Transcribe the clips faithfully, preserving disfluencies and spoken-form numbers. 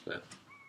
bit.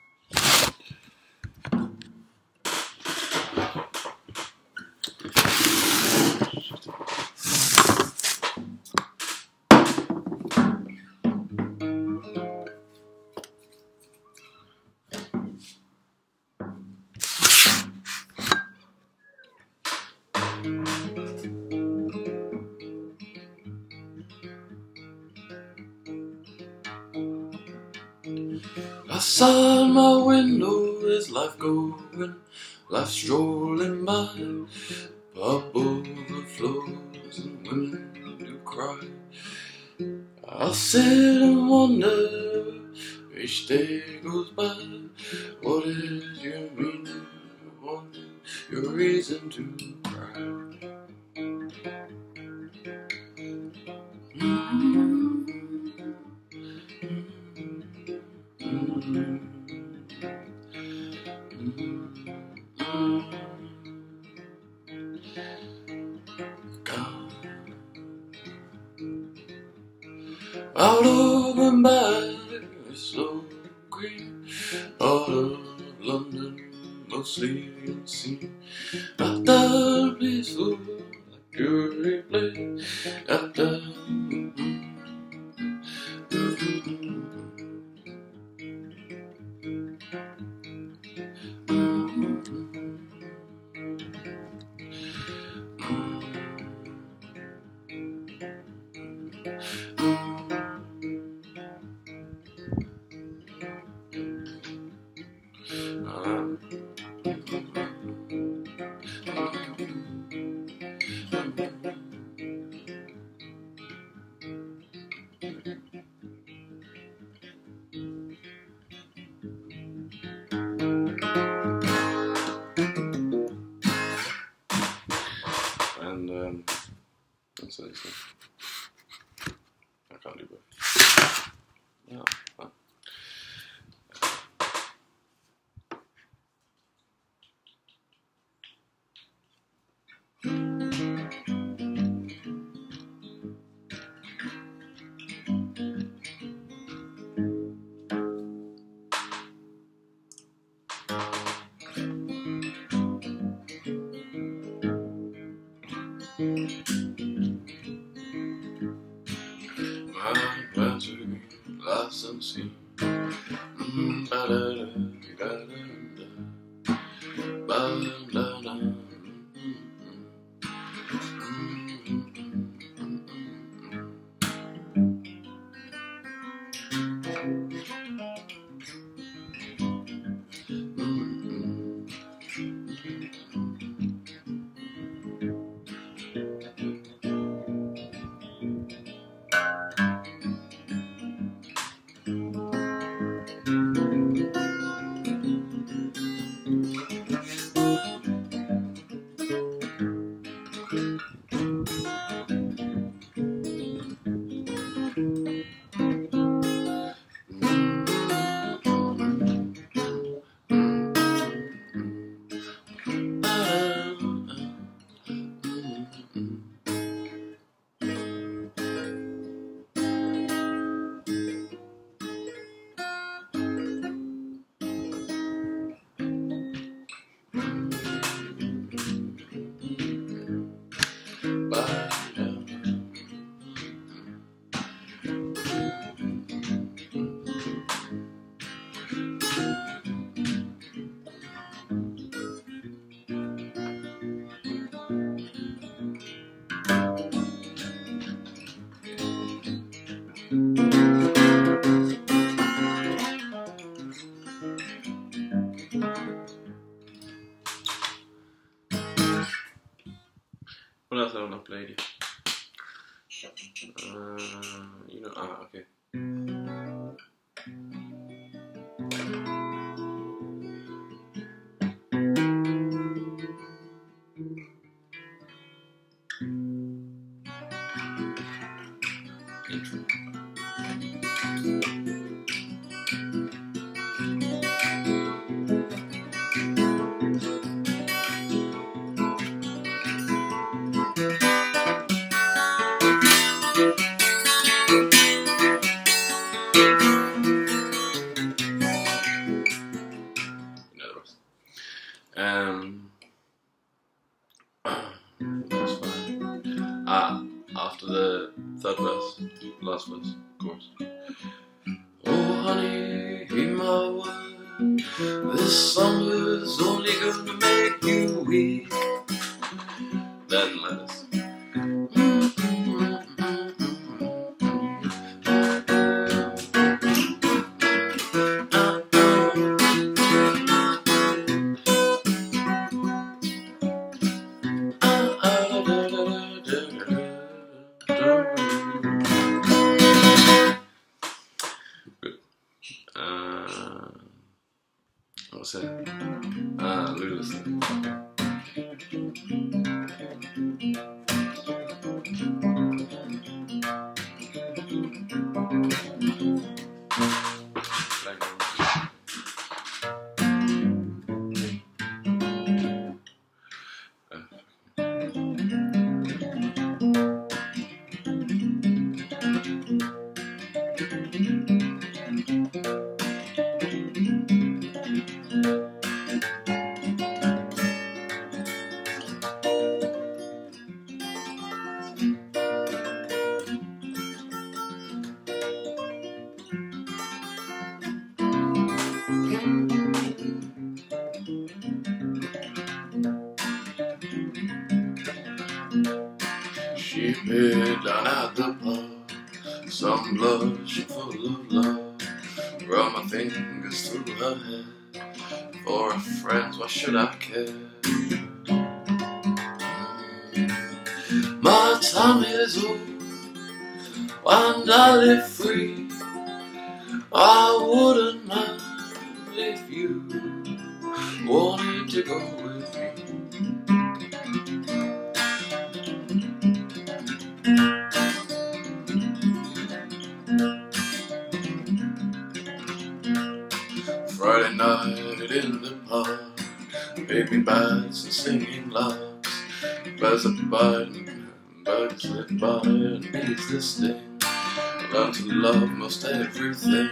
Outside my window is life going, life strolling by. Pop overflows and women do cry. I'll sit and wonder each day goes by. What is your meaning? What is your reason to cry? Mm-hmm. Out over my slow green, out of London, mostly unseen. At that place full like pure play. At that and um, that's what I said. I can't do both. Yeah, well. My plans are green, last unseen. Mm, ba da da da da da, ba da da. What else have I not played yet? Uh, you know, ah, okay. Intro. Ah, after the third verse, last verse, chorus. Oh honey, heed my word, this summer's only gonna make you weak. Then let us. Uh, what's it? Ah, Lula's thing. She appeared down at the pub, Sunblushed full of love. Run my fingers through her hair, for her friends, why should I care? My time is old, and I live free. I wouldn't mind if you wanted to go with me. Friday night in the park, baby bats and singing larks. Birds are biting, birds slip by and bees the sting. I learned to love most everything.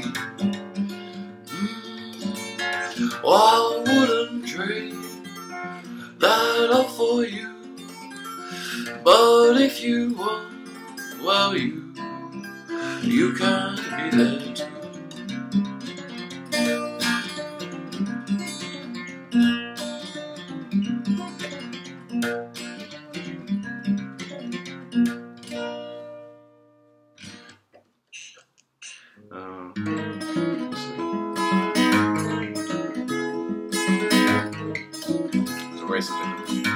Mm, well, I wouldn't trade that all for you, but if you want, well, you, you can be there too. Uh, it's a race of pigeons.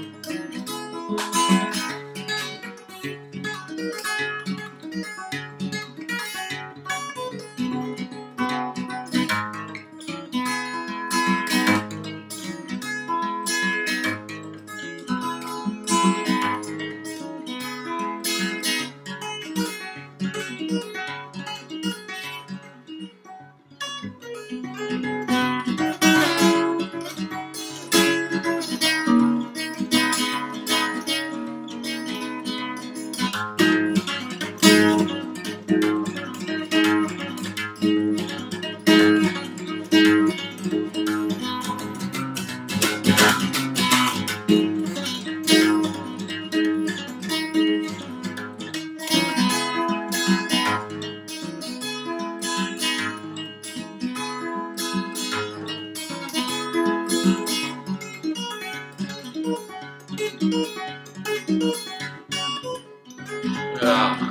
Yeah.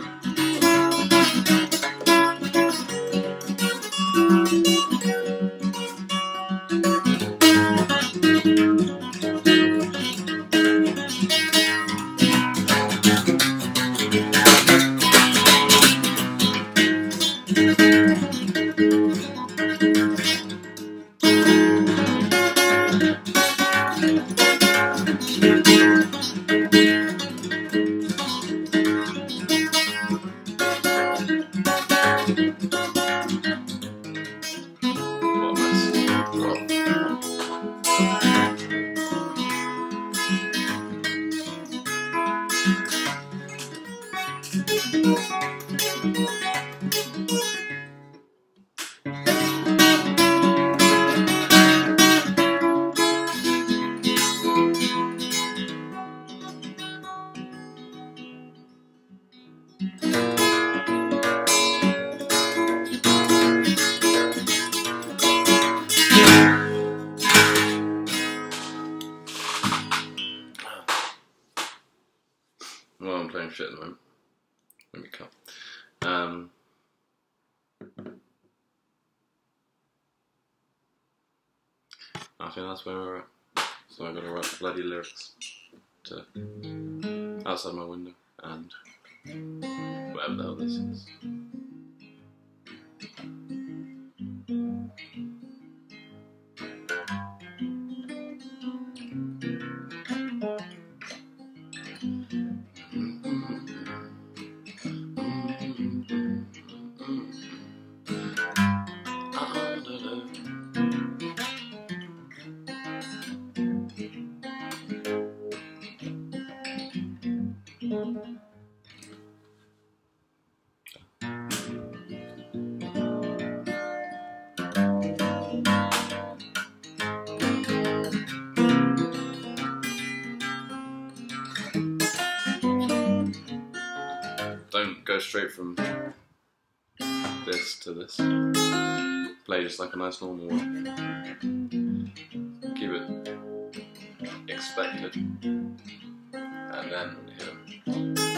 Well, I'm playing shit at the moment. Let me cut. Um, I think that's where we're at. So I've got to write bloody lyrics to Outside My Window and whatever the hell this is. Don't go straight from this to this. Play just like a nice normal one. Keep it expected. And then hit 'em.